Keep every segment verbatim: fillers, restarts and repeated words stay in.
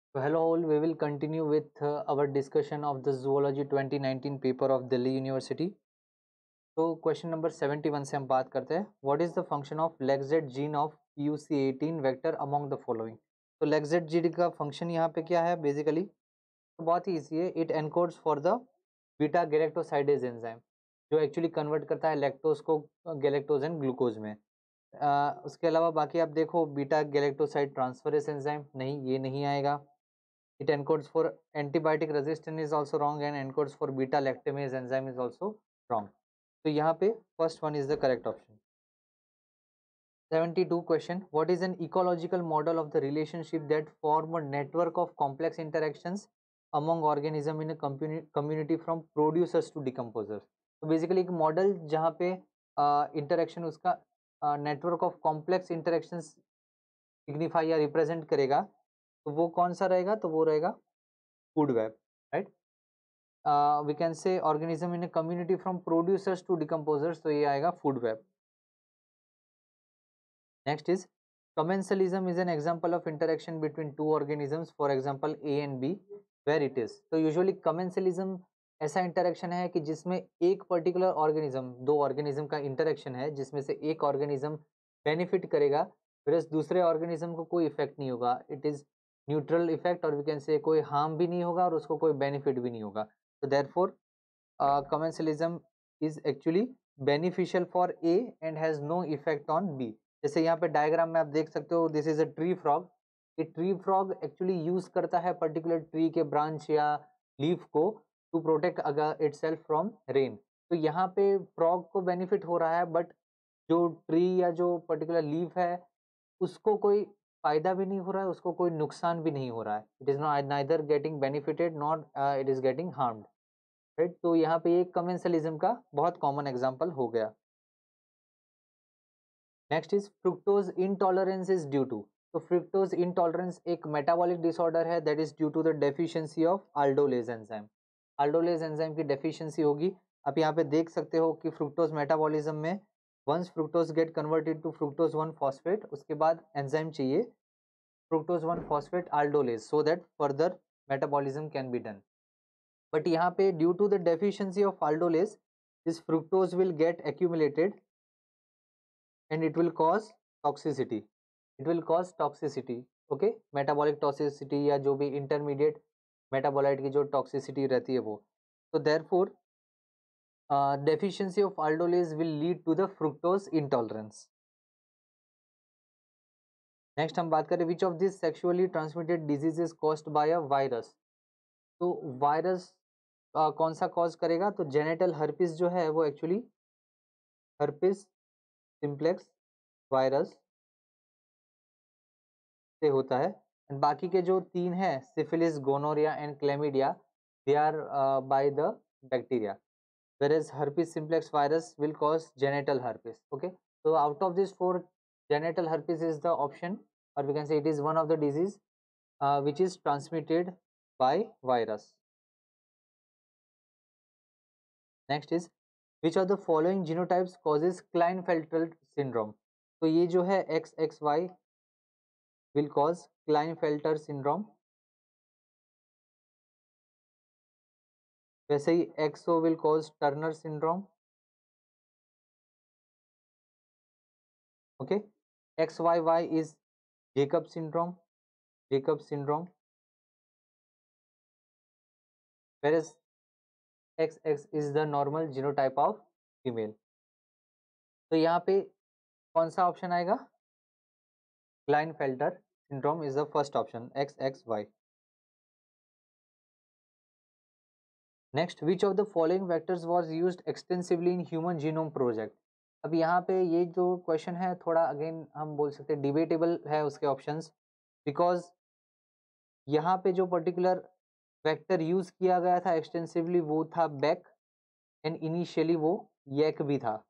So hello all, we will continue with uh, our discussion of the zoology twenty nineteen paper of Delhi University. तो question number इकहत्तर से हम बात करते हैं, what is the function of lacZ gene of P U C eighteen vector among the following. तो lacZ gene का function यहाँ पे क्या है बेसिकली, तो बहुत ही ईजी है। It encodes for the beta galactosidase enzyme, जो एक्चुअली कन्वर्ट करता है लैक्टोज को गैलेक्टोज एंड ग्लूकोज में। आ, उसके अलावा बाकी आप देखो, बीटा गैलेक्टोसाइड ट्रांसफरेस एंजाइम नहीं, ये नहीं आएगा। It encodes for antibiotic resistance is also wrong and encodes for beta lactamase enzyme is also wrong. तो यहाँ पे first one is the correct option. seventy-two question, what is an ecological model of the relationship that form a network of complex interactions among organism in a community from producers to decomposers? तो basically एक model जहाँ पे interaction uh, उसका network of complex interactions signify या represent करेगा, तो वो कौन सा रहेगा, तो वो रहेगा food web, right. We can say organism in a community from producers to decomposers, तो ये आएगा food web. Next is commensalism is an example of interaction between two organisms, for example A and B, where it is. तो usually commensalism ऐसा interaction है कि जिसमें एक particular organism, दो ऑर्गेनिज्म का इंटरेक्शन है जिसमें से एक ऑर्गेनिज्म बेनिफिट करेगा, फिर दूसरे ऑर्गेनिज्म को कोई इफेक्ट नहीं होगा। इट इज न्यूट्रल इफेक्ट, और वी कैन से कोई हार्म भी नहीं होगा और उसको कोई बेनिफिट भी नहीं होगा। तो therefore commensalism is actually beneficial for A and has no effect on B. जैसे यहाँ पे डायग्राम में आप देख सकते हो, this is a tree frog. ये ट्री फ्रॉग एक्चुअली यूज करता है पर्टिकुलर ट्री के ब्रांच या लीफ को टू प्रोटेक्ट अगर इटसेल्फ फ्रॉम रेन। तो यहाँ पे फ्रॉग को बेनिफिट हो रहा है, बट जो ट्री या जो पर्टिकुलर लीफ है उसको कोई फायदा भी नहीं हो रहा है, उसको कोई नुकसान भी नहीं हो रहा है। It is not neither getting benefited not it is getting harmed, right. तो यहाँ पे एक कमेंसलिज्म का बहुत कॉमन एग्जांपल हो गया। Next is fructose intolerance is due to. तो फ्रुक्टोज इंटॉलरेंस एक मेटाबॉलिक डिसऑर्डर है that is due to the deficiency of aldolase enzyme. Aldolase enzyme की डेफिशिएंसी होगी। आप यहाँ पे देख सकते हो कि फ्रुक्टोज मेटाबॉलिज्म में once fructose get converted to fructose one phosphate, उसके बाद एंजाइम चाहिए fructose one phosphate aldolase, so that further metabolism can be done. But यहाँ पे due to the deficiency of aldolase this fructose will get accumulated and it will cause toxicity, it will cause toxicity, okay, metabolic toxicity या जो भी intermediate metabolite की जो toxicity रहती है वो। तो therefore uh, deficiency of aldolase will lead to the fructose intolerance. Next हम बात करें which of this sexually transmitted disease is caused by a virus. तो वायरस uh, कौन सा कॉज करेगा, तो जेनेटल हर्पिस जो है वो एक्चुअली हर्पिस सिम्प्लेक्स वायरस से होता है। एंड बाकी के जो तीन हैं syphilis, gonorrhoea and chlamydia, they are by the bacteria, whereas herpes simplex virus will cause genital herpes. Okay, so out of these four, genital herpes is the option, or we can say it is one of the disease uh, which is transmitted by virus. Next is which of the following genotypes causes Klinefelter syndrome? तो ये जो है X X Y will cause Klinefelter syndrome, वैसे ही X O will cause Turner syndrome. Okay, X Y Y is Jacob syndrome, Jacob syndrome, whereas X X is the normal genotype of female. तो यहाँ पे कौन सा option आएगा, Klinefelter syndrome is the first option, X X Y. Next, which of the following vectors was used extensively in human genome project? अब यहाँ पे ये जो क्वेश्चन है थोड़ा अगेन हम बोल सकते हैं डिबेटेबल है उसके ऑप्शंस, बिकॉज यहाँ पे जो पर्टिकुलर वेक्टर यूज किया गया था एक्सटेंसिवली वो था बैक, एंड इनिशियली वो येक भी था।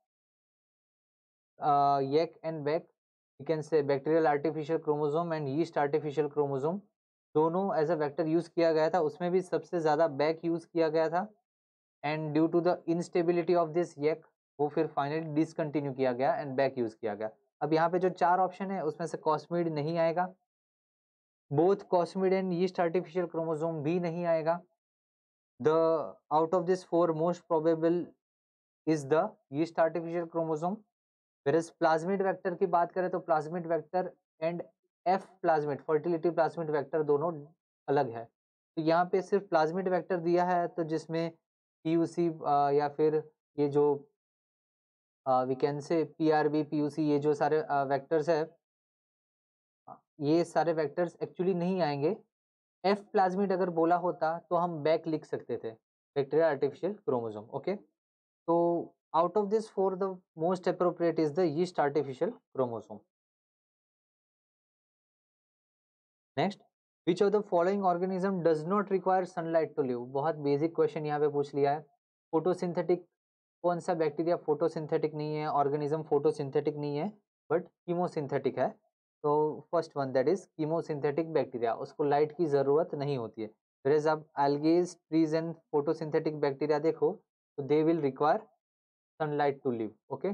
YAC and BAC, you can say bacterial artificial chromosome and yeast artificial chromosome, दोनों एज अ वेक्टर यूज किया गया था। उसमें भी सबसे ज़्यादा बैक यूज किया गया था, and due to the instability of this YAC वो फिर फाइनली डिसकंटिन्यू किया गया एंड बैक यूज किया गया। अब यहाँ पे जो चार ऑप्शन है उसमें से कॉस्मिड नहीं आएगा, both cosmid and yeast artificial chromosome भी नहीं आएगा। The out of this four most probable is the yeast artificial chromosome. Whereas plasmid vector की बात करें तो plasmid vector and F plasmid fertility plasmid vector दोनों अलग है। तो यहाँ पे सिर्फ प्लाज्मिड वेक्टर दिया है, तो जिसमें पीयूसी या फिर ये जो we can say PRB PUC ये जो सारे वेक्टर्स है, ये सारे वेक्टर्स एक्चुअली नहीं आएंगे। एफ प्लाज्मिड अगर बोला होता तो हम बैक लिख सकते थे, बैक्टीरिया आर्टिफिशियल क्रोमोसोम। ओके, तो out of this four the most appropriate is the yeast artificial chromosome. Next, which of the following organism does not require sunlight to live? बहुत बेसिक क्वेश्चन यहाँ पे पूछ लिया है। फोटोसिंथेटिक कौन सा bacteria photosynthetic नहीं है, ऑर्गेनिज्म फोटोसिंथेटिक नहीं है बट कीमोसिंथेटिक है? तो first one that is chemosynthetic bacteria, उसको लाइट की जरूरत नहीं होती है। वेयरएज आप algae trees and photosynthetic bacteria देखो तो they will require sunlight to live. Okay,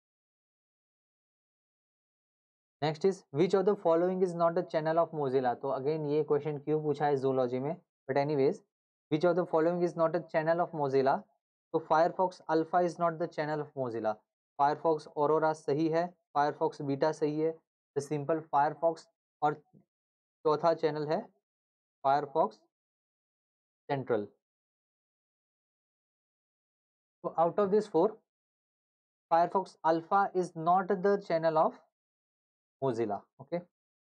next is which of the following is not a channel of Mozilla? तो again ये क्वेश्चन क्यों पूछा है zoology में, but anyways which of the following is not a channel of Mozilla? तो Firefox Alpha is not the channel of Mozilla. Firefox Aurora सही है, Firefox Beta सही है, the simple Firefox, और चौथा चैनल है Firefox Central. So out of this four, Firefox Alpha is not the channel of Mozilla. Okay.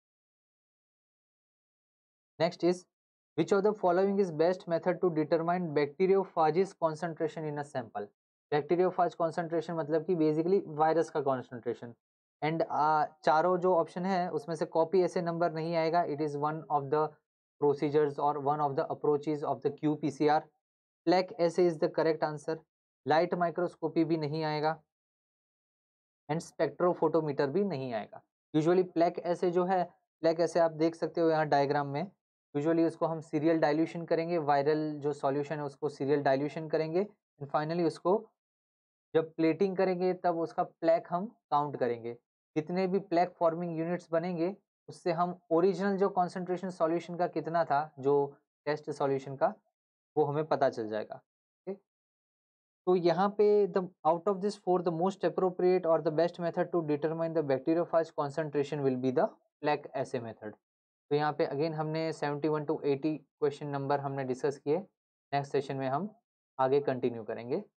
Next is which of the following is best method to determine bacteriophage's concentration in a sample? Bacteriophage concentration मतलब कि basically virus का concentration. And uh, चारों जो option है उसमें से copy ऐसे number नहीं आएगा. It is one of the procedures और one of the approaches of the Q P C R. Plaque assay is the correct answer. Light microscopy भी नहीं आएगा एंड स्पेक्ट्रोफोटोमीटर भी नहीं आएगा. यूजुअली प्लेक ऐसे जो है, प्लेक ऐसे आप देख सकते हो यहाँ डायग्राम में, यूजुअली उसको हम सीरियल डाइल्यूशन करेंगे, वायरल जो सॉल्यूशन है उसको सीरियल डाइल्यूशन करेंगे एंड फाइनली उसको जब प्लेटिंग करेंगे तब उसका प्लेक हम काउंट करेंगे. जितने भी प्लेक फॉर्मिंग यूनिट्स बनेंगे उससे हम ओरिजिनल जो कॉन्सेंट्रेशन सॉल्यूशन का कितना था, जो टेस्ट सॉल्यूशन का, वो हमें पता चल जाएगा. okay? तो यहाँ पे the out of this four the most appropriate और the best method to determine the bacteriophage concentration will be the plaque assay method. तो यहाँ पे अगेन हमने seventy one to eighty question number हमने डिस्कस किए. नेक्स्ट सेशन में हम आगे कंटिन्यू करेंगे.